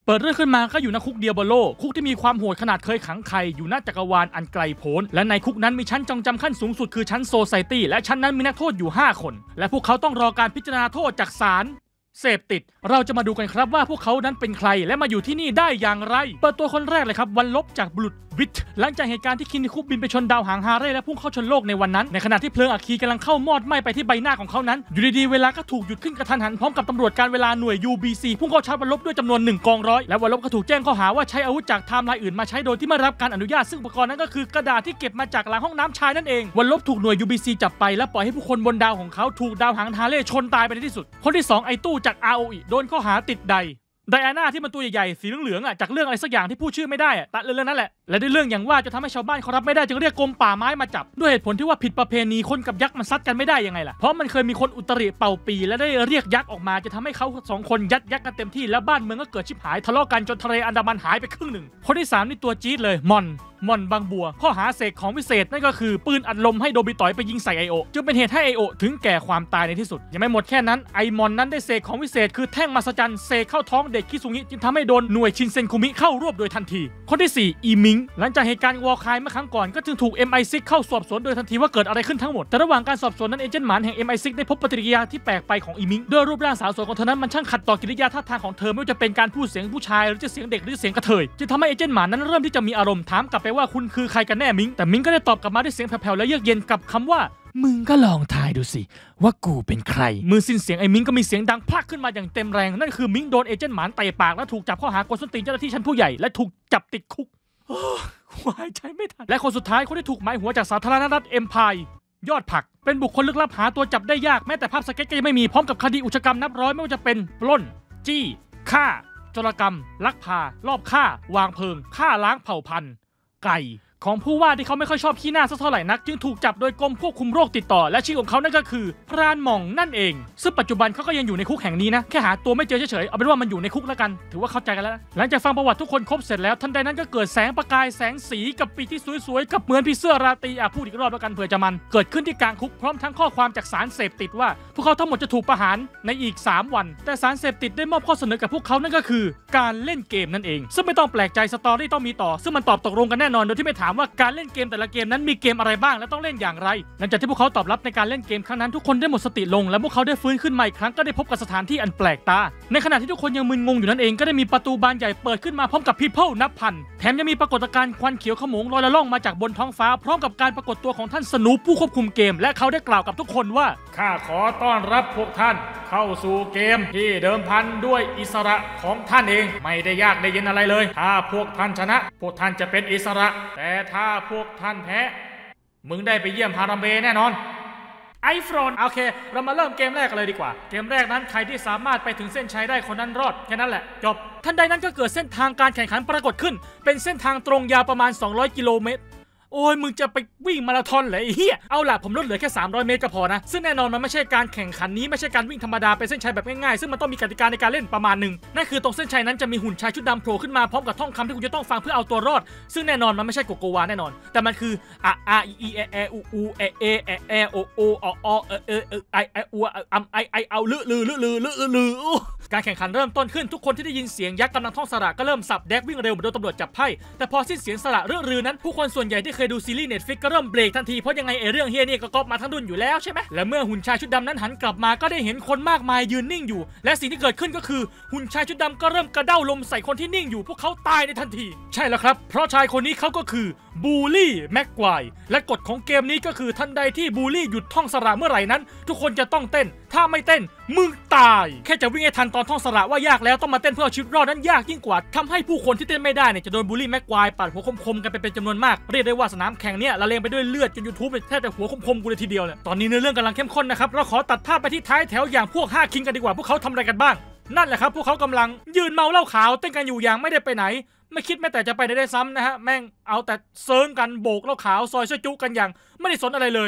เปิดเรื่องขึ้นมาก็อยู่ในคุกเดียโบโลคุกที่มีความโหดขนาดเคยขังใครอยู่ณจักรวาลอันไกลโพ้นและในคุกนั้นมีชั้นจองจำขั้นสูงสุดคือชั้นโซไซตี้และชั้นนั้นมีนักโทษอยู่5คนและพวกเขาต้องรอการพิจารณาโทษจากศาลเสพติดเราจะมาดูกันครับว่าพวกเขานั้นเป็นใครและมาอยู่ที่นี่ได้อย่างไรเปิดตัวคนแรกเลยครับวันลบจากบลูดวิทหลังจากเหตุการณ์ที่คินคุบบินไปชนดาวหางฮาเร่และพุ่งเข้าชนโลกในวันนั้นในขณะที่เพลิงอัคคีกำลังเข้ามอดไหม้ไปที่ใบหน้าของเขานั้นอยู่ดีๆเวลาก็ถูกหยุดขึ้นกระทันหันพร้อมกับตำรวจการเวลาหน่วย UBC พุ่งเข้าชาร์จวันลบด้วยจำนวน1 กองร้อยและวันลบก็ถูกแจ้งข้อหาว่าใช้อาวุธจากไทม์ไลน์อื่นมาใช้โดยที่ไม่รับการอนุญาตซึ่งอุปกรณ์นั้นก็คือกระดาษที่เก็บมาจากหลังห้องน้ำชายนั่นเองวันลบถูกหน่วย UBC จับไปและปล่อยให้ผู้คนบนดาวของเขาถูกดาวหางฮาเร่ชนตายไปในที่สุดคนที่2ไอตู้จาก ROE โดนข้อหาติดไดอาน่าที่มันตัวใหญ่ๆสีเหลืองๆจากเรื่องอะไรสักอย่างที่พูดชื่อไม่ได้ตัดเรื่องนั้นแหละและด้วยเรื่องอย่างว่าจะทำให้ชาวบ้านเขารับไม่ได้จึงเรียกกรมป่าไม้มาจับด้วยเหตุผลที่ว่าผิดประเพณีคนกับยักษ์มันซัดกันไม่ได้ยังไงล่ะเพราะมันเคยมีคนอุตริเป่าปีและได้เรียกยักษ์ออกมาจะทำให้เขา2 คนยัดกันเต็มที่แล้วบ้านเมืองก็เกิดชิบหายทะเลาะกันจนทะเลอันดามันหายไปครึ่งหนึ่งคนที่3นี่ตัวจี๊ดเลยมอนบางบัวข้อหาเสกของวิเศษนั่นก็คือปืนอัดลมให้โดบิต่อยไปยิงใส่ไอโอจึงเป็นเหตุให้ไอโอถึงแก่ความตายในที่สุดยังไม่หมดแค่นั้นไอมอนนั้นได้เสกของวิเศษคือแท่งมหัศจรรย์เสกเข้าท้องเด็กคิซุงิจึงทำให้โดนหน่วยชินเซนคุมิเข้ารวบโดยทันทีคนที่4อีมิงหลังจากเหตุการณ์วอลคายเมื่อครั้งก่อนก็จึงถูก MI6 เข้าสอบสวนโดยทันทีว่าเกิดอะไรขึ้นทั้งหมดแต่ระหว่างการสอบสวนนั้นเอเจนต์หมานแห่ง MI6 ได้พบปฏิกิริยาที่แปลกไปของอีมิงโดยรูปร่างสาวสวยของเธอนั้นมันช่างขัดต่อกิริยาท่าทางของเธอไม่ว่าจะเป็นการพูดเสียงผู้ชายหรือจะเสียงเด็กหรือเสียงกระเทยจึงทำให้เอเจนต์หมานนั้นเริ่มที่จะมีอารมณ์ถามกลับไปว่าคุณคือใครกันแน่มิงแต่มิงก็ได้ตอบกลับมาด้วยเสียงแผ่วๆและเยือกเย็นกับคำว่ามึงก็ลองทายดูสิว่ากูเป็นใครมือสิ้นเสียงไอ้มิงก็มีเสียงดังพลักขึ้นมาอย่างเต็มแรงนั่นคือมิงโดนเอเจนต์หมานเตะปากและถูกจับข้อหากวนส้นตีนเจ้าหน้าที่ชั้นผู้ใหญ่และถูกจับติดคุกหายใจไม่ทันและคนสุดท้ายคนที่ถูกหมายหัวจากสาธารณรัฐเอ็มพายยอดผักเป็นบุคคลลึกลับหาตัวจับได้ยากแม้แต่ภาพสเก็ตก็ยังไม่มีพร้อมกับคดีอุกชะกรรมนับร้อยไม่ว่าจะเป็นปล้นจี้ฆ่าโจรกรรมลักพารอบฆ่าวางเพลิงฆ่าล้างเผ่าพันธุ์ไก่ของผู้ว่าที่เขาไม่ค่อยชอบขี้หน้าสักเท่าไหร่นักจึงถูกจับโดยกรมควบคุมโรคติดต่อและชื่อของเขานั่นก็คือพรานหม่องนั่นเองซึ่งปัจจุบันเขาก็ยังอยู่ในคุกแห่งนี้นะแค่หาตัวไม่เจอเฉยๆเอาเป็นว่ามันอยู่ในคุกแล้วกันถือว่าเข้าใจกันแล้วหลังจากฟังประวัติทุกคนครบเสร็จแล้วทันใดนั้นก็เกิดแสงประกายแสงสีกับปีกที่สวยๆกับเหมือนพี่เสื้อราตรีพูดอีกรอบแล้วกันเผื่อจะมันเกิดขึ้นที่กลางคุกพร้อมทั้งข้อความจากสารเสพติดว่าพวกเขาทั้งหมดจะถูกประหารในอีก3 วันแต่สารเสพติดได้มอบข้อเสนอกับพวกเขานั่นก็คือการเล่นเกมนั่นเองซึ่งไม่ต้องแปลกใจสตอรี่ต้องมีต่อซึ่งมันตกลงกันแน่นอนโดยที่ไม่ถามว่าการเล่นเกมแต่ละเกมนั้นมีเกมอะไรบ้างและต้องเล่นอย่างไรหลังจากที่พวกเขาตอบรับในการเล่นเกมครั้งนั้นทุกคนได้หมดสติลงและพวกเขาได้ฟื้นขึ้นมาอีกครั้งก็ได้พบกับสถานที่อันแปลกตาในขณะที่ทุกคนยังมึนงงอยู่นั่นเองก็ได้มีประตูบานใหญ่เปิดขึ้นมาพร้อมกับพีเพิลนับพันแถมยังมีปรากฏการณ์ควันเขียวขโมงลอยละล่องมาจากบนท้องฟ้าพร้อมกับการปรากฏตัวของท่านสนูปผู้ควบคุมเกมและเขาได้กล่าวกับทุกคนว่าข้าขอต้อนรับพวกท่านเข้าสู่เกมที่เดิมพันด้วยอิสระของท่านเองไม่ได้ยากได้เย็นอะไรเลยถ้าพวกท่านชนะพวกท่านจะเป็นอิสระแต่ถ้าพวกท่านแพ้มึงได้ไปเยี่ยมฮารัมเบแน่นอนไอฟรอนโอเคเรามาเริ่มเกมแรกกันเลยดีกว่าเกมแรกนั้นใครที่สามารถไปถึงเส้นชัยได้คนนั้นรอดแค่นั้นแหละจบทันใดนั้นก็เกิดเส้นทางการแข่งขันปรากฏขึ้นเป็นเส้นทางตรงยาวประมาณ200 กิโลเมตรโอ้ยมึงจะไปวิ่งมาราธอนเหรอไอ้เหี้ยเอาล่ะผมลดเหลือแค่300 เมตรก็พอนะซึ่งแน่นอนมันไม่ใช่การแข่งขันนี้ไม่ใช่การวิ่งธรรมดาเป็นเส้นชัยแบบง่ายๆซึ่งมันต้องมีกติกาในการเล่นประมาณหนึ่งนั่นคือตรงเส้นชัยนั้นจะมีหุ่นชายชุดดำโผล่ขึ้นมาพร้อมกับท่องคำที่คุณจะต้องฟังเพื่อเอาตัวรอดซึ่งแน่นอนมันไม่ใช่โกโกวาแน่นอนแต่มันคืออะอีเออูอูเอโอโออไออูไอเอาลือการแข่งขันเริ่มต้นขึ้นทุกคนที่ได้ยินเสียงยักษ์กำลังท่องสระก็เริ่มสับแดกวิ่งเร็วเหมือนโดนตำรวจจับไพ่แต่พอสิ้นเสียงสระรือนั้นผู้คนส่วนใหญ่ที่เคยดูซีรีส์ Netflix ก็เริ่มเบรกทันทีเพราะยังไงเรื่องเฮียนี่ก็ก๊อปมาทั้งดุนอยู่แล้วใช่ไหมและเมื่อหุ่นชายชุดดำนั้นหันกลับมาก็ได้เห็นคนมากมายยืนนิ่งอยู่และสิ่งที่เกิดขึ้นก็คือหุ่นชายชุดดำก็เริ่มกระเด้าลมใส่คนที่นิ่งอยู่พวกเขาตายในทันทีใช่แล้วครับเพราะชายคนนี้เขาก็คือบูลลี่แม็กควายและกฎของเกมนี้ก็คือทันใดที่บูลลี่หยุดท่องสระเมื่อไหร่นั้นทุกคนจะต้องเต้นถ้าไม่เต้นมึงตายแค่จะวิ่งให้ทันตอนท่องสระว่ายากแล้วต้องมาเต้นเพื่อเอาชีวิตรอดนั้นยากยิ่งกว่าทำให้ผู้คนที่เต้นไม่ได้เนี่ยจะโดนบูลลี่แม็กควายปัดหัวคมๆกันเป็นจำนวนมากเรียกได้ว่าสนามแข่งเนี่ยละเลงไปด้วยเลือดจน YouTube แทบจะหัวคมๆกูเลยทีเดียวเนี่ยตอนนี้เนื้อเรื่องกำลังเข้มข้นนะครับเราขอตัดภาพไปที่ท้ายแถวอย่างพวก5 คิงกันดีกว่าพวกเขาทำอะไรกันบ้างนั่นแหละครับพวกเขากำลังยืนเมาเหล้าขาวเต้นกันอยู่อย่างไม่ได้ไปไหนไม่คิดแม้แต่จะไปได้ซ้ำนะฮะแม่งเอาแต่เซิร์งกันโบกเหล้าขาวซอยช่วยจุกันอย่างไม่ได้สนอะไรเลย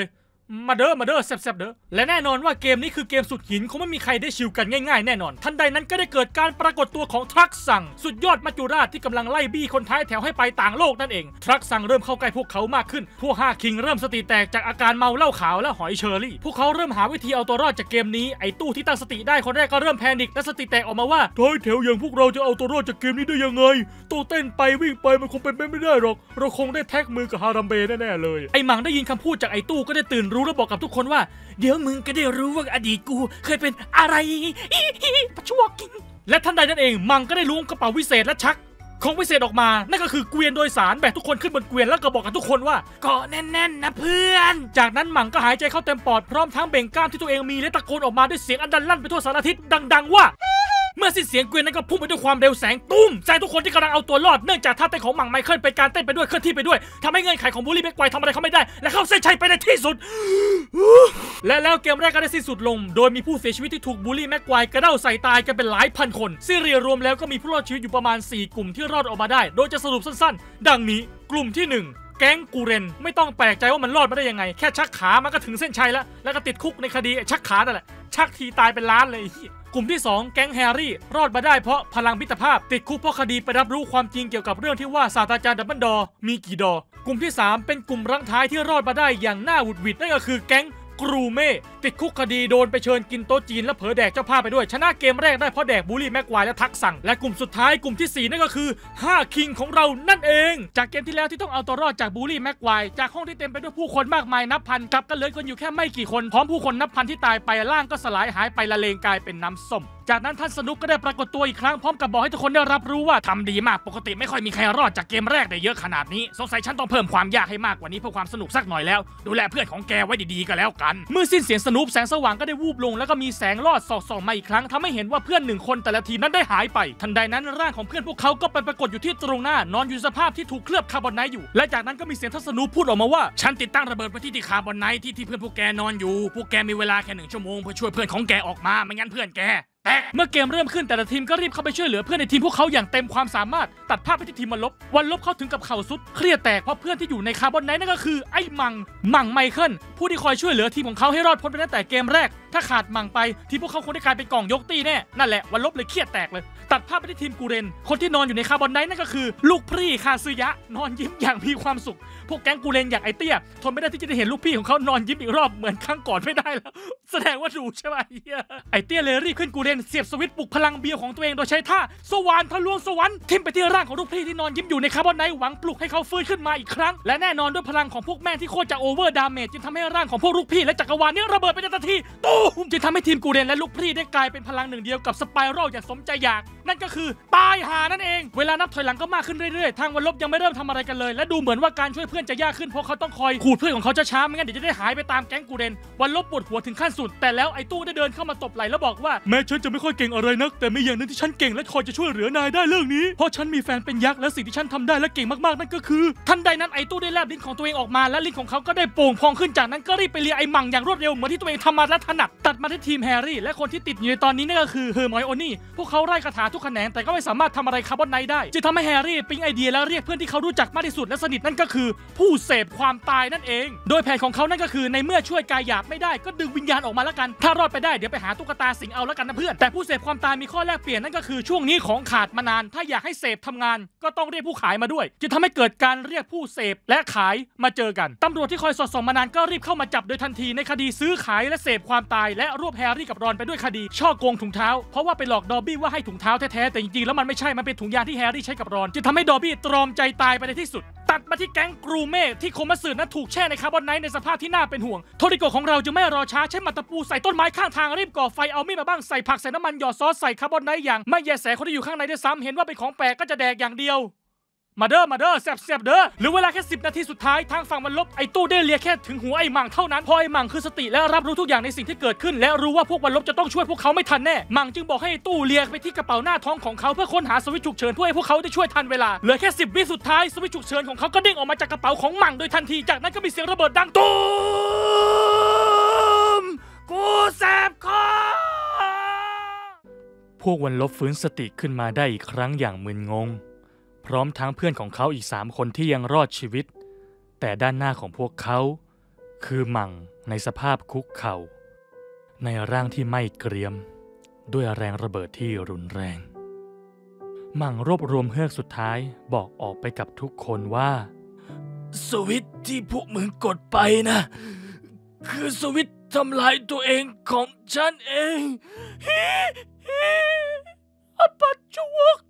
มาเด้อแซ่บๆเด้อและแน่นอนว่าเกมนี้คือเกมสุดหินคงไม่มีใครได้ชิลกันง่ายๆแน่นอนทันใดนั้นก็ได้เกิดการปรากฏตัวของทรัคซังสุดยอดมัจจุราชที่กำลังไล่บี้คนท้ายแถวให้ไปต่างโลกนั่นเองทรัคซังเริ่มเข้าใกล้พวกเขามากขึ้นพวก5คิงเริ่มสติแตกจากอาการเมาเหล้าขาวและหอยเชอรี่พวกเขาเริ่มหาวิธีเอาตัวรอดจากเกมนี้ไอ้ตู้ที่ตั้งสติได้คนแรกก็เริ่มแพนิคและสติแตกออกมาว่าท้ายแถวอย่างพวกเราจะเอาตัวรอดจากเกมนี้ได้ยังไงตัวเต้นไปวิ่งไปมันคงเป็นไปไม่ได้หรอกเราคงได้แท็กมือกับฮารัมเบแน่ๆเลยไอ้หมังได้ยินคำพูดจากไอ้ตู้ก็ได้ตื่นรู้และบอกกับทุกคนว่าเดี๋ยวมึงก็ได้รู้ว่าอดีตกูเคยเป็นอะไรปะชวกกินและทันใดนั้นเองมังก็ได้ล้วงกระเป๋าวิเศษและชักของวิเศษออกมานั่นก็คือเกวียนโดยสารแบกทุกคนขึ้นบนเกวียนแล้วก็บอกกับทุกคนว่าเกาะแน่นๆนะเพื่อนจากนั้นมังก็หายใจเข้าเต็มปอดพร้อมทั้งเบ่งกล้ามที่ตัวเองมีและตะโกนออกมาด้วยเสียงอันดังลั่นไปทั่วสารทิศดังๆว่าเมื่อสิ้นเสียงเกวียนนั้นก็พุ่งไปด้วยความเร็วแสงตุ้มใส่ทุกคนที่กำลังเอาตัวรอดเนื่องจากท่าเต้นของหมังไมเคิลเป็นการเต้นไปด้วยเคลื่อนที่ไปด้วยทำให้เงื่อนไขของบูลลี่แม็กไกวร์ทำอะไรเขาไม่ได้และเข้าเส้นชัยไปในที่สุดและแล้วเกมแรกก็ได้สิ้นสุดลงโดยมีผู้เสียชีวิตที่ถูกบูลลี่แม็กไกวร์กระเด้าใส่ตายกันเป็นหลายพันคนซึ่งรวมแล้วก็มีผู้รอดชีวิตอยู่ประมาณ4กลุ่มที่รอดออกมาได้โดยจะสรุปสั้นๆดังนี้กลุ่มที่1แก๊งกูเรนไม่ต้องแปลกใจว่ามันรอดมาได้ยังไงแค่ชักขามันก็ถึงเส้นชัยแล้วก็ติดคุกในคดีชักขานั่นแหละชักทีตายเป็นล้านเลยกลุ่มที่2แก๊งแฮร์รี่รอดมาได้เพราะพลังมิตรภาพติดคุกเพราะคดีไปรับรู้ความจริงเกี่ยวกับเรื่องที่ว่าศาสตราจารย์ดับเบิลดอร์มีกี่ดอกลุ่มที่3เป็นกลุ่มรังท้ายที่รอดมาได้อย่างน่าหวุดหวิดนั่นก็คือแก๊งกรูเม่ติดคุกคดีโดนไปเชิญกินโต๊ะจีนและเผลอแดกเจ้าภาพไปด้วยชนะเกมแรกได้เพราะแดกบูลลี่แม็กไกวร์และทักสั่งและกลุ่มสุดท้ายกลุ่มที่4นั่นก็คือ5คิงของเรานั่นเองจากเกมที่แล้วที่ต้องเอาตัวรอดจากบูลลี่แม็กไกวร์จากห้องที่เต็มไปด้วยผู้คนมากมายนับพันกลับกันเหลือกันอยู่แค่ไม่กี่คนพร้อมผู้คนนับพันที่ตายไปร่างก็สลายหายไปละเลงกลายเป็นน้ำส้มจากนั้นท่านสนุกก็ได้ปรากฏตัวอีกครั้งพร้อมกับบอกให้ทุกคนได้รับรู้ว่าทำดีมากปกติไม่ค่อยมีใครรอดจากเกมแรกได้เยอะขนาดนี้สงสัยฉันต้องเพิ่มความยากให้มากกว่านี้เพื่อความสนุกสักหน่อยแล้วดูแลเพื่อนของแกไว้ดีๆก็แล้วกันเมื่อสิ้นเสียงสนุกแสงสว่างก็ได้วูบลงแล้วก็มีแสงลอดส่องมาอีกครั้งทำให้เห็นว่าเพื่อน1คนแต่ละทีนั้นได้หายไปทันใดนั้นร่างของเพื่อนพวกเขาก็ไปปรากฏอยู่ที่ตรงหน้านอนอยู่สภาพที่ถูกเคลือบคาร์บอนไนท์อยู่และจากนั้นก็มีเสียงทัศนูพูดออกมาว่าฉันติดตั้งระเบิดไปที่คาร์บอนไนท์ที่เพื่อนพวกแกนอนอยู่พวกแกมีเวลาแค่1 ชั่วโมงเพื่อช่วยเพื่อนของแกออกมาไม่งั้นเพื่อนแกเมื่อเกมเริ่มขึ้นแต่ละทีมก็รีบเข้าไปช่วยเหลือเพื่อนในทีมพวกเขาอย่างเต็มความสามารถตัดภาพไปที่ทีมวันลบเขาถึงกับเข่าสุดเครียดแตกเพราะเพื่อนที่อยู่ในคาร์บอนไนท์นั่นก็คือไอ้มังไมเคิลผู้ที่คอยช่วยเหลือทีมของเขาให้รอดพ้นไปตั้งแต่เกมแรกถ้าขาดมังไปทีมพวกเขาคงได้กลายเป็นกล่องยกตีแน่นั่นแหละวันลบเลยเครียดแตกเลยตัดภาพไปที่ทีมกูเรนคนที่นอนอยู่ในคาร์บอนไนท์นั่นก็คือลูกพี่คาซึยะนอนยิ้มอย่างมีความสุขพวกแก๊งกูเรนอย่างไอเตี้ยทนไม่ได้ที่จะได้เห็นลูกพี่ของเขานอนยิ้มอีกรอบเหมือนครั้งก่อนไม่ได้แล้วแสดงว่าดูใช่ไหมไอเตี้ยเลยรีบขึ้นกูเรนเสียบสวิตช์ปลุกพลังเบียร์ของตัวเองโดยใช้ท่าสวรรค์ทะลวงสวรรค์ทิ่มไปที่ร่างของลูกพี่ที่นอนยิ้มอยู่ในคาร์บอนไนท์หวังปลุกให้เขาฟื้นขึ้นมาอีกครั้งและแน่นอนด้วยพลังของพวกแม่ที่โคตรจะโอเวอร์ดาเมจจึงทำให้ร่างของพวกลูกพี่และจักรวาลนี้ระเบิดไปในทันทีตู้มจึงทำให้ทีมกูเรนและลูกพี่ได้กลายเป็นพลังหนึ่งเดียวกับสไปรัลอย่างสมใจอยากนั่นก็คือตายหานั่นเองเวลานับถอยหลังก็มากขึ้นเรื่อยๆทางวันลบยังไม่เริ่มทำอะไรกันเลยและดูเหมือนว่าการช่วยเพื่อนจะยากขึ้นเพราะเขาต้องคอยขูดเพื่อนของเขาช้าๆไม่งั้นเดี๋ยวจะได้หายไปตามแก๊งกูเรนวันลบปวดหัวถึงขั้นสุดแต่แล้วไอ้ตู้ได้เดินเข้ามาตบไหล่แล้วบอกว่าแม้ฉันจะไม่ค่อยเก่งอะไรนักแต่มีอย่างนึงที่ฉันเก่งและคอยจะช่วยเหลือนายได้เรื่องนี้เพราะฉันมีแฟนเป็นยักษ์และสิ่งที่ฉันทำได้และเก่งมากๆนั่นก็คือทันใดนั้นไอ้ตู้ได้แลบลิ้นของตัวเองออกมาและลิ้นของเขาก็ได้โป่งพองขึ้นจากนั้นก็รีบไปเลียไอ้มังอย่างรวดเร็วเหมือนที่ตัวเองทำมาและถนัดตัดมาที่ทีมแฮร์รี่และคนที่ติดอยู่ในตอนนี้นั่นก็คือเฮอร์ไมโอนี่พวกเขาไล่คาถาทุกแขนงแต่ก็ไม่สามารถทำอะไรคาร์บอนไนท์ได้จึงทำให้แฮร์รี่ปิ๊งไอเดียและเรียกเพื่อนที่เขารู้จักมากที่สุดและสนิทนั่นก็คือผู้เสพความตายนั่นเองโดยแผนของเขานั่นก็คือในเมื่อช่วยกายหยาบไม่ได้ก็ดึงวิญญาณออกมาแล้วกันถ้ารอดไปได้เดี๋ยวไปหาตุ๊กตาสิงเอาแล้วกันนะเพื่อนแต่ผู้เสพความตายมีข้อแลกเปลี่ยนนั่นก็คือช่วงนี้ของขาดมานานถ้าอยากให้เสพทำงานก็ต้องเรียกผู้ขายมาด้วยจึงทำให้เกิดการเรียกผู้เสพและขายมาเจอกันตำรวจที่คอยสอดส่องมานานก็รีบเข้ามาจับโดยทันทีในคดีซื้อขายและเสพความตายและรวบแฮร์รี่กับรอนไปด้วยคดีช่อโกงถุงเท้าเพราะว่าไปหลอกดอบี้ว่าให้ถุงเท้าแท้ๆแต่จริงๆแล้วมันไม่ใช่มันเป็นถุงยางที่แฮร์รี่ใช้กับรอนจึงทำให้ดอบี้ตรอมใจตายไปในที่สุดตัดมาที่แก๊งกรูเม่ที่โคมัสึนั้นถูกแช่ในคาร์บอนไนท์ในสภาพที่น่าเป็นห่วงโทริโกะของเราจึงไม่รอช้าใช้มัตตะปูใส่ต้นไม้ข้างทางรีบก่อไฟเอามีดมาบ้างใส่ผักใส่น้ำมันหยอดซอสใส่คาร์บอนไนท์อย่างไม่แยแสคนที่อยู่ข้างในด้วยซ้ำเห็นว่าเป็นของแปลกก็จะแดกอย่างเดียวมาเด้อแซ่บเด้อหรือเวลาแค่10 นาทีสุดท้ายทางฝั่งมันลบไอ้ตู้ได้เลียแค่ถึงหัวไอ้มังเท่านั้นพอไอ้มังคือสติและรับรู้ทุกอย่างในสิ่งที่เกิดขึ้นและรู้ว่าพวกมันลบจะต้องช่วยพวกเขาไม่ทันแน่มังจึงบอกให้ไอ้ตู้เลียไปที่กระเป๋าหน้าท้องของเขาเพื่อค้นหาสวิตช์ฉุกเฉินเพื่อให้พวกเขาได้ช่วยทันเวลาเหลือแค่10 วิสุดท้ายสวิตช์ฉุกเฉินของเขาก็เด้งออกมาจากกระเป๋าของมังโดยทันทีจากนั้นก็มีเสียงระเบิดดังตูมกูแสบคอพวกวันลบฟื้นสติขึ้นมาได้อีกครั้งอย่างมึนงงพร้อมทั้งเพื่อนของเขาอีก3 คนที่ยังรอดชีวิตแต่ด้านหน้าของพวกเขาคือมังในสภาพคุกเข่าในร่างที่ไม่เกรียมด้วยแรงระเบิดที่รุนแรงมั่งรวบรวมเฮือกสุดท้ายบอกออกไปกับทุกคนว่าสวิตช์ที่พวกมึงกดไปนะคือสวิตช์ทำลายตัวเองของฉันเองอปัจจวก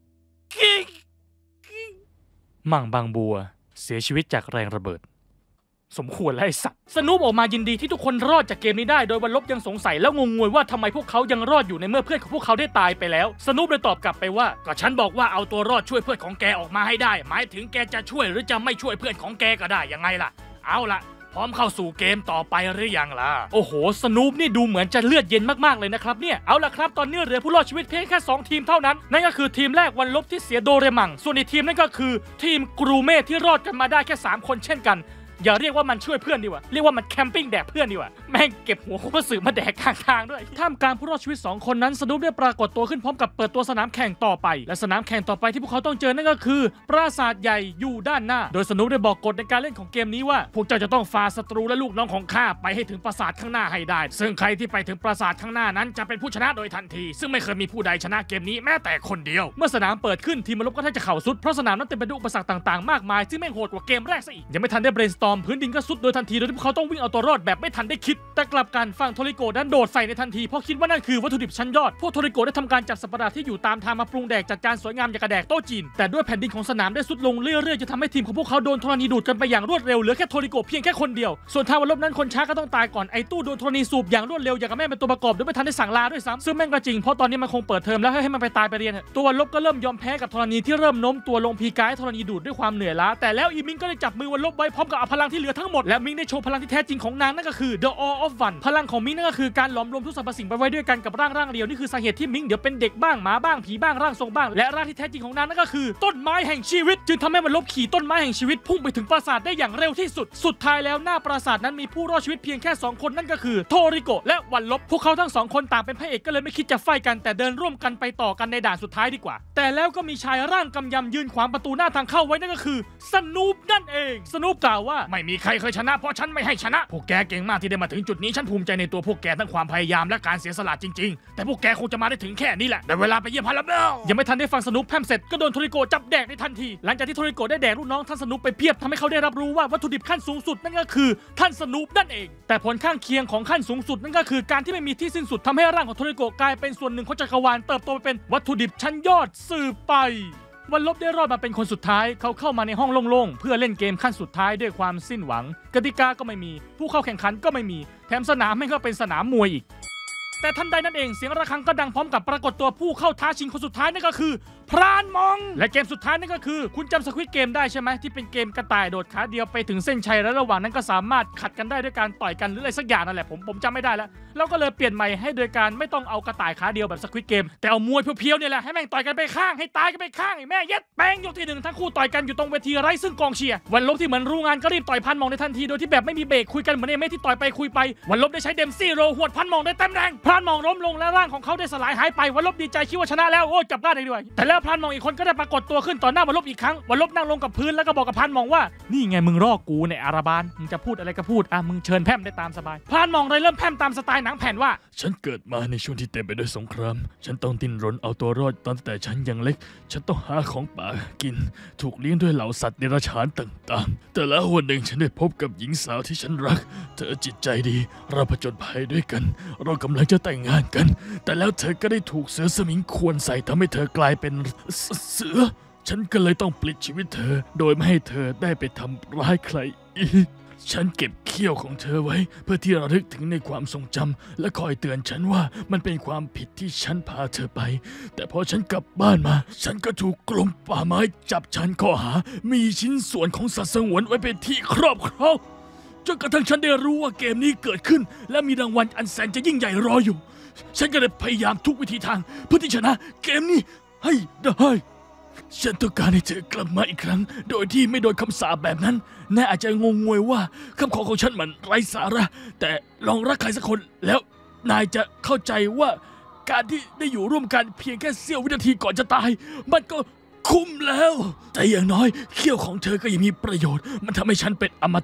มั่งบางบัวเสียชีวิตจากแรงระเบิดสมควรแล้วไอ้สัตว์สนุปออกมายินดีที่ทุกคนรอดจากเกมนี้ได้โดยวันลบยังสงสัยแล้วงงงวยว่าทำไมพวกเขายังรอดอยู่ในเมื่อเพื่อนของพวกเขาได้ตายไปแล้วสนุปเลยตอบกลับไปว่าก็ฉันบอกว่าเอาตัวรอดช่วยเพื่อนของแกออกมาให้ได้หมายถึงแกจะช่วยหรือจะไม่ช่วยเพื่อนของแกก็ได้ยังไงล่ะเอาล่ะพร้อมเข้าสู่เกมต่อไปหรือยังล่ะโอ้โหสนุปนี่ดูเหมือนจะเลือดเย็นมากๆเลยนะครับเนี่ยเอาล่ะครับตอนนี้เหลือผู้รอดชีวิตเพียงแค่2ทีมเท่านั้นนั่นก็คือทีมแรกวันลบที่เสียโดเรมังส่วนอีกทีมนั่นก็คือทีมกรูเม่ที่รอดกันมาได้แค่3คนเช่นกันอย่าเรียกว่ามันช่วยเพื่อนดีกว่าเรียกว่ามันแคมปิ้งแดกเพื่อนดีกว่าแม่งเก็บหัวคุกสือมาแดกข้างทางด้วยท่ามกลางผู้รอดชีวิต2คนนั้นสนุปได้ปรากฏตัวขึ้นพร้อมกับเปิดตัวสนามแข่งต่อไปและสนามแข่งต่อไปที่พวกเขาต้องเจอนั่นก็คือปราสาทใหญ่อยู่ด้านหน้าโดยสนุปได้บอกกฎในการเล่นของเกมนี้ว่าพวกเจ้าจะต้องฝ่าศัตรูและลูกน้องของข้าไปให้ถึงปราสาทข้างหน้าให้ได้ซึ่งใครที่ไปถึงปราสาทข้างหน้านั้นจะเป็นผู้ชนะโดยทันทีซึ่งไม่เคยมีผู้ใดชนะเกมนี้แม้แต่คนเดียวเมื่อสนามเปิดขึ้นทีมมารบก็แทบจะเข่าสุดเพราะสนามนั้นเต็มไปด้วยอุปสรรคต่างๆมากมายซึ่งแม่งโหดกว่าเกมแรกซะอีกยังไม่ทันได้ brainstorm พื้นดินก็สุดโดยทันทีโดยที่พวกเขาต้องวิ่งเอาตัวรอดแบบไม่ทันได้คิดแต่กลับกันฝั่งโทริโกะนั้นโดดใส่ในทันทีเพราะคิดว่านั่นคือวัตถุดิบชั้นยอดพวกโทริโกะได้ทำการจับสัตว์ประหลาดที่อยู่ตามทางมาปรุงแดกจัดการสวยงามอย่างกระแดกโต๊ะจีนแต่ด้วยแผ่นดินของสนามได้สุดลงเรื่อยๆจะทำให้ทีมของพวกเขาโดนธรณีดูดกันไปอย่างรวดเร็วเหลือแค่โทริโกะเพียงแค่คนเดียวส่วนทางวันลบนั้นคนช้าก็ต้องตายก่อนไอ้ตู้โดนธรณีสูบอย่างรวดเร็วอย่างกับแม่เป็นตัวประกอบโดยไม่ทันได้สั่งลาด้วยซ้ำซึ่งแม่งก็จริงเพราะตอนนี้มันคงเปิดเทอมแล้วให้มันไปตายไปเรียนตัววันลบก็เริ่มยอมแพ้กับธรณีที่เริ่มโน้มตัวลงพีกายธรณีดูดด้วยความเหนื่อยล้าแต่แล้วอีมิงก็ได้จับมือวันลบไว้พร้อมกับเอาพลังที่เหลือทั้งหมดและมิงได้โชว์พลังที่แท้จริงของนางนั่นก็คือ The All of One พลังของมิงนั่นก็คือการหลอมรวมทุกสรรพสิ่งไปไว้ด้วยกันกับร่างเดียวนี่คือสาเหตุที่มิงเดี๋ยวเป็นเด็กบ้างหมาบ้างผีบ้างร่างทรงบ้างและร่างที่แท้จริงของนางนั่นก็คือต้นไม้แห่งชีวิตจึงทำให้วันลบขี่ต้นไม้แห่งชีวิตพุ่งไปถึงปราสาทได้อย่างเร็วที่สุดสุดท้ายแล้วหน้าปราสาทนั้นมีผู้รอดชีวิตเพียงแค่2คนนั่นก็คือโทริโกะและวันลบพวกเขาทั้ง2คนต่างเป็นพระเอกก็เลยไม่คิดจะไฟกันแต่เดินร่วมกันไปต่อกันในด่านสุดท้ายดีกว่าแต่แล้วก็มีชายร่างกำยำยืนขวางประตูหน้าทางเข้าไว้นั่นก็คือสนูปนั่นเองสนูปกล่าวว่าไม่มีใครเคยชนะเพราะฉันไม่ให้ชนะพวกแกเก่งมากที่ได้มาถึงจุดนี้ฉันภูมิใจในตัวพวกแกทั้งความพยายามและการเสียสละจริงๆแต่พวกแกคงจะมาได้ถึงแค่นี้แหละได้เวลาไปเยี่ยมพาราเบลยังไม่ทันได้ฟังสนุปแพมเสร็จก็โดนโทริโกะจับแดกในทันทีหลังจากที่โทริโกะได้แดกลูกน้องท่านสนุปไปเพียบทำให้เขาได้รับรู้ว่าวัตถุดิบขั้นสูงสุดนั่นก็คือท่านสนุปนั่นเองแต่ผลข้างเคียงของขั้นสูงสุดนั่นก็คือการที่ไม่มีที่สิ้นสุดทำให้ร่างของโทริโกะกลายเป็นส่วนหนึ่งของจักรวาลเติบโตไปเป็นวัตถุดิบชั้นยอดสืบไปวันลบได้รอดมาเป็นคนสุดท้ายเขาเข้ามาในห้องโล่งๆเพื่อเล่นเกมขั้นสุดท้ายด้วยความสิ้นหวังกติกาก็ไม่มีผู้เข้าแข่งขันก็ไม่มีแถมสนามแม่งก็เป็นสนามมวยอีกแต่ทันใดนั้นเองเสียงระฆังก็ดังพร้อมกับปรากฏตัวผู้เข้าท้าชิงคนสุดท้ายนั่นก็คือพรานมองและเกมสุดท้ายนั่นก็คือคุณจำสควิดเกมได้ใช่ไหมที่เป็นเกมกระต่ายโดดขาเดียวไปถึงเส้นชัยและระหว่างนั้นก็สามารถขัดกันได้ด้วยการต่อยกันหรืออะไรสักอย่างนั่นแหละผมจำไม่ได้แล้วเราก็เลยเปลี่ยนใหม่ให้โดยการไม่ต้องเอากระต่ายขาเดียวแบบสควิดเกมแต่เอามวยเพียวๆเนี่ยแหละให้แม่งต่อยกันไปข้างให้ตายกันไปข้างไอ้แม่เย็ดแป้งยกที่1ทั้งคู่ต่อยกันอยู่ตรงเวทีไร้ซึ่งกองเชียร์วันลบที่เหมือนรู้งานก็รีบต่อยพันมองในทันทีโดยที่แบบไม่มีเบรกคุยกันเหมือนเอเมที่ต่อยไปคุยไปวันลบได้ใช้เดมซี่โรหวดพันมองได้เต็มแรงพรานมองล้มลงและร่างของเขาได้สลายหายไปวันลบดีใจคิดว่าชนะแล้วโอ้กลับบ้านเลยดีกว่าแต่แล้วพรานมองอีกคนก็ได้ปรากฏตัวขึ้นต่อหน้าวันลบอีกครั้งวันลบนั่งลงกับพื้นแล้วก็บอกกับพรานมองว่านี่ไงมึงรอกูในอาราบานมึงจะพูดอะไรก็พูดมึงเชิญแพร่มได้ตามสบายพรานมองเลยเริ่มแพร่มตามสไตล์หนังแผ่นว่าฉันเกิดมาในช่วงที่เต็มไปด้วยสงครามฉันต้องดิ้นรนเอาตัวรอดตั้งแต่ฉันยังเล็กฉันต้องหาของป่ากินถูกเลี้ยงด้วยเหล่าสัตว์เดรัจฉานต่างๆแต่แล้ววันหนึ่งฉันได้พบกับหญิงสาวที่ฉันรักเธอจิตใจดีเราผจญภัยด้วยกันเรากำลังจะแต่งงานกันแต่แล้วเธอก็ได้ถูกเสือสมิงข่วนใส่ทำให้เธอกลายเป็นเสือฉันก็เลยต้องปลิดชีวิตเธอโดยไม่ให้เธอได้ไปทำร้ายใครอีกฉันเก็บเขี้ยวของเธอไว้เพื่อที่ระลึกถึงในความทรงจำและคอยเตือนฉันว่ามันเป็นความผิดที่ฉันพาเธอไปแต่พอฉันกลับบ้านมาฉันก็ถูกกรมป่าไม้จับฉันข้อหามีชิ้นส่วนของสัตว์สงวนไว้เป็นที่ครอบครองจนกระทั่งฉันได้รู้ว่าเกมนี้เกิดขึ้นและมีรางวัลอันแสนจะยิ่งใหญ่รออยู่ฉันก็เลยพยายามทุกวิธีทางเพื่อที่ชนะเกมนี้ให้ได้ฉันต้องการให้เธอกลับมาอีกครั้งโดยที่ไม่โดนคำสาปแบบนั้นนายอาจจะงงงวยว่าคำขอของฉันมันไร้สาระแต่ลองรักใครสักคนแล้วนายจะเข้าใจว่าการที่ได้อยู่ร่วมกันเพียงแค่เสี้ยววินาทีก่อนจะตายมันก็คุ้มแล้วแต่อย่างน้อยเขี้ยวของเธอก็ยังมีประโยชน์มันทำให้ฉันเป็นอมตะ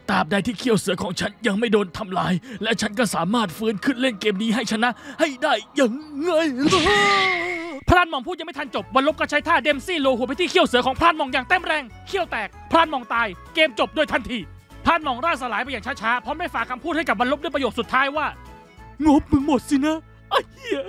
ตราบใดที่เขี้ยวเสือของฉันยังไม่โดนทำลายและฉันก็สามารถฟื้นขึ้นเล่นเกมนี้ให้ชนะให้ได้ยังไงล่ะพรานหม่องพูดยังไม่ทันจบวันลบก็ใช้ท่าเดมซี่โลหัวไปที่เขี้ยวเสือของพรานหม่องอย่างเต็มแรงเขี้ยวแตกพรานหม่องตายเกมจบโดยทันทีพรานหม่องร่างสลายไปอย่างช้าๆพร้อมได้ฝากคำพูดให้กับวันลบด้วยประโยคสุดท้ายว่างบมึงหมดสินะไอ้เหี้ย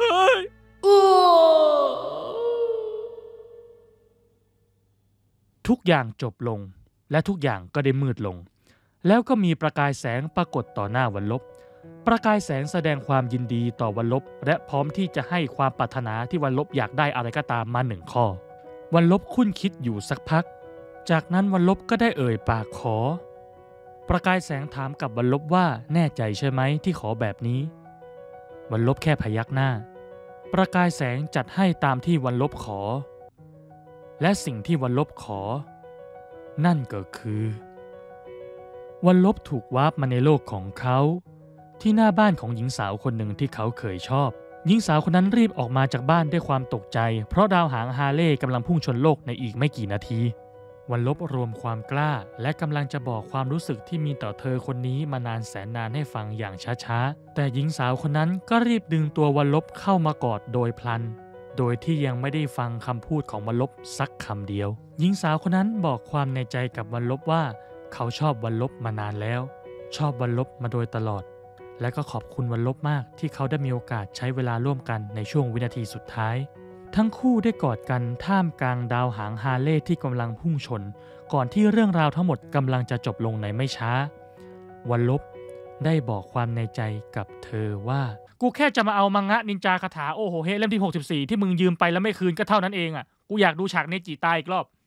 ทุกอย่างจบลงและทุกอย่างก็ได้มืดลงแล้วก็มีประกายแสงปรากฏต่อหน้าวันลบประกายแสงแสดงความยินดีต่อวันลบและพร้อมที่จะให้ความปรารถนาที่วันลบอยากได้อะไรก็ตามมา1 ข้อวันลบคุ้นคิดอยู่สักพักจากนั้นวันลบก็ได้เอ่ยปากขอประกายแสงถามกับวันลบว่าแน่ใจใช่ไหมที่ขอแบบนี้วันลบแค่พยักหน้าประกายแสงจัดให้ตามที่วันลบขอและสิ่งที่วันลบขอนั่นก็คือวันลบถูกวาร์ปมาในโลกของเขาที่หน้าบ้านของหญิงสาวคนหนึ่งที่เขาเคยชอบหญิงสาวคนนั้นรีบออกมาจากบ้านด้วยความตกใจเพราะดาวหางฮาร์เลย์กำลังพุ่งชนโลกในอีกไม่กี่นาทีวันลบรวมความกล้าและกำลังจะบอกความรู้สึกที่มีต่อเธอคนนี้มานานแสนนานให้ฟังอย่างช้าๆแต่หญิงสาวคนนั้นก็รีบดึงตัววันลบเข้ามากอดโดยพลันโดยที่ยังไม่ได้ฟังคำพูดของวันลบสักคำเดียวหญิงสาวคนนั้นบอกความในใจกับวันลบว่าเขาชอบวันลบมานานแล้วชอบวันลบมาโดยตลอดและก็ขอบคุณวันลบมากที่เขาได้มีโอกาสใช้เวลาร่วมกันในช่วงวินาทีสุดท้ายทั้งคู่ได้กอดกันท่ามกลางดาวหางฮาร์เลย์ที่กำลังพุ่งชนก่อนที่เรื่องราวทั้งหมดกำลังจะจบลงในไม่ช้าวันลบได้บอกความในใจกับเธอว่ากูแค่จะมาเอามังงะนินจาคาถาโอโหเฮเล่มที่64ที่มึงยืมไปแล้วไม่คืนก็เท่านั้นเองอ่ะกูอยากดูฉากเนจิตายอีกรอบ